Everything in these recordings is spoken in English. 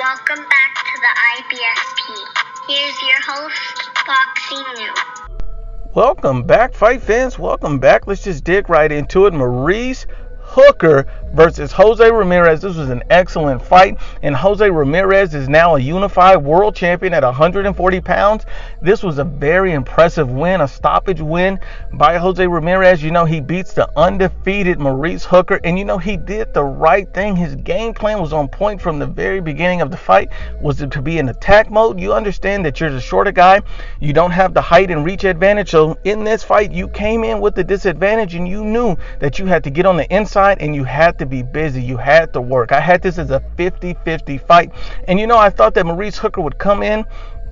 Welcome back to the IBSP. Here's your host, Boxing New. Welcome back, fight fans. Welcome back. Let's just dig right into it. Maurice Hooker versus Jose Ramirez. This was an excellent fight, and Jose Ramirez is now a unified world champion at 140 pounds. This was a very impressive win, a stoppage win by Jose Ramirez. You know, he beats the undefeated Maurice Hooker, and you know, he did the right thing. His game plan was on point from the very beginning of the fight. Was it to be in attack mode? You understand that you're the shorter guy. You don't have the height and reach advantage. So in this fight, you came in with the disadvantage, and you knew that you had to get on the inside and you had to be busy. You had to work. I had this as a 50-50 fight. And you know, I thought that Maurice Hooker would come in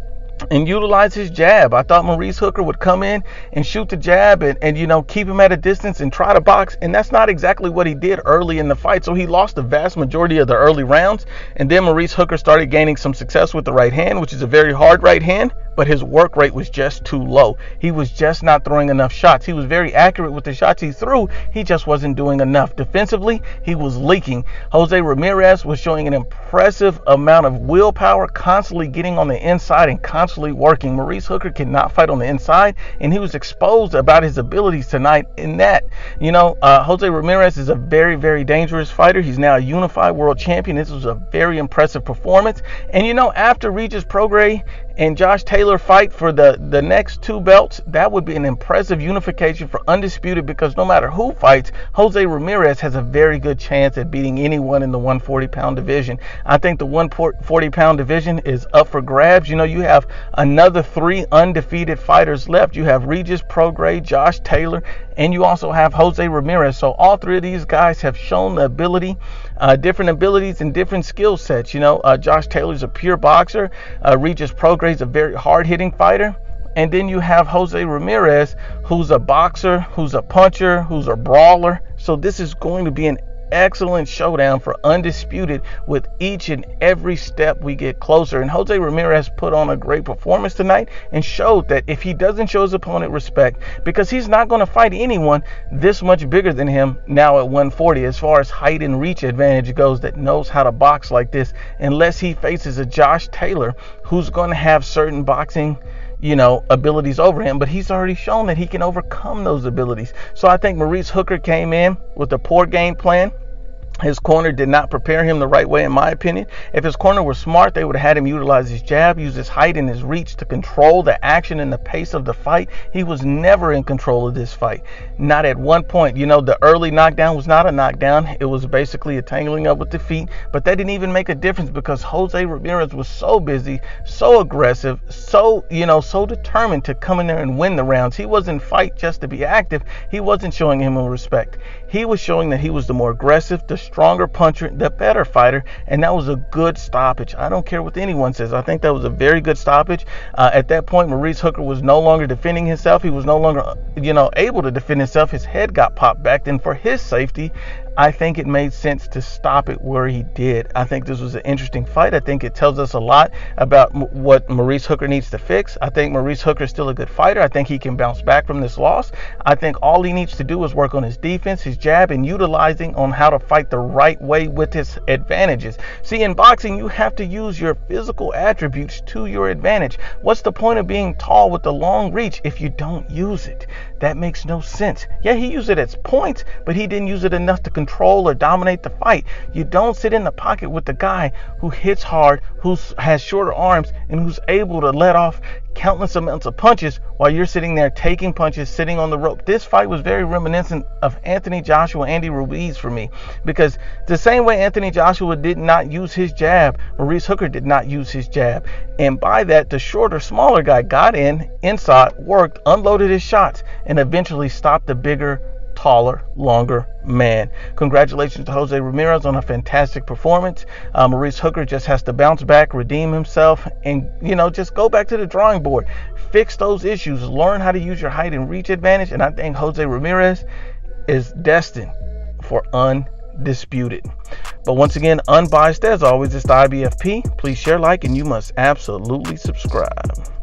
and utilize his jab. I thought Maurice Hooker would come in and shoot the jab and you know, keep him at a distance and try to box. And that's not exactly what he did early in the fight. So he lost the vast majority of the early rounds. And then Maurice Hooker started gaining some success with the right hand, which is a very hard right hand. But his work rate was just too low. He was just not throwing enough shots. He was very accurate with the shots he threw. He just wasn't doing enough. Defensively, he was leaking. Jose Ramirez was showing an impressive amount of willpower, constantly getting on the inside and constantly working. Maurice Hooker cannot fight on the inside, and he was exposed about his abilities tonight in that. You know, Jose Ramirez is a very, very dangerous fighter. He's now a unified world champion. This was a very impressive performance. And you know, after Regis Prograis and Josh Taylor fight for the next two belts, that would be an impressive unification for undisputed, because no matter who fights, Jose Ramirez has a very good chance at beating anyone in the 140-pound division. I think the 140-pound division is up for grabs. You know, you have another 3 undefeated fighters left. You have Regis Prograis, Josh Taylor, and you also have Jose Ramirez. So all 3 of these guys have shown the ability, different abilities and different skill sets. You know, Josh Taylor's a pure boxer. Regis Prograis is a very hard-hitting fighter. And then you have Jose Ramirez, who's a boxer, who's a puncher, who's a brawler. So this is going to be an excellent showdown for undisputed with each and every step we get closer. And Jose Ramirez put on a great performance tonight and showed that if he doesn't show his opponent respect, because he's not going to fight anyone this much bigger than him now at 140 as far as height and reach advantage goes, that knows how to box like this, unless he faces a Josh Taylor who's going to have certain boxing, you know, abilities over him. But he's already shown that he can overcome those abilities. So I think Maurice Hooker came in with a poor game plan. His corner did not prepare him the right way, in my opinion. If his corner were smart, they would have had him utilize his jab, use his height and his reach to control the action and the pace of the fight. He was never in control of this fight. Not at one point. You know, the early knockdown was not a knockdown. It was basically a tangling up with the feet. But that didn't even make a difference, because Jose Ramirez was so busy, so aggressive, so, you know, so determined to come in there and win the rounds. He wasn't fight just to be active. He wasn't showing him respect. He was showing that he was the more aggressive, the stronger puncher, the better fighter, and that was a good stoppage. I don't care what anyone says. I think that was a very good stoppage. At that point, Maurice Hooker was no longer defending himself. He was no longer, you know, able to defend himself. His head got popped back. And for his safety, I think it made sense to stop it where he did. I think this was an interesting fight. I think it tells us a lot about what Maurice Hooker needs to fix. I think Maurice Hooker is still a good fighter. I think he can bounce back from this loss. I think all he needs to do is work on his defense, his jab, and utilizing on how to fight the right way with his advantages. See, in boxing, you have to use your physical attributes to your advantage. What's the point of being tall with the long reach if you don't use it? That makes no sense. Yeah, he used it as points, but he didn't use it enough to control or dominate the fight. You don't sit in the pocket with the guy who hits hard, who has shorter arms, and who's able to let off countless amounts of punches while you're sitting there taking punches, sitting on the rope. This fight was very reminiscent of Anthony Joshua, Andy Ruiz for me, because the same way Anthony Joshua did not use his jab, Maurice Hooker did not use his jab. And by that, the shorter, smaller guy got inside, worked, unloaded his shots, and eventually stopped the bigger, taller, longer man. Congratulations to Jose Ramirez on a fantastic performance. Maurice Hooker just has to bounce back, redeem himself, and, you know, just go back to the drawing board. Fix those issues. Learn how to use your height and reach advantage. And I think Jose Ramirez is destined for undisputed. But once again, unbiased as always, it's the IBFP. Please share, like, and you must absolutely subscribe.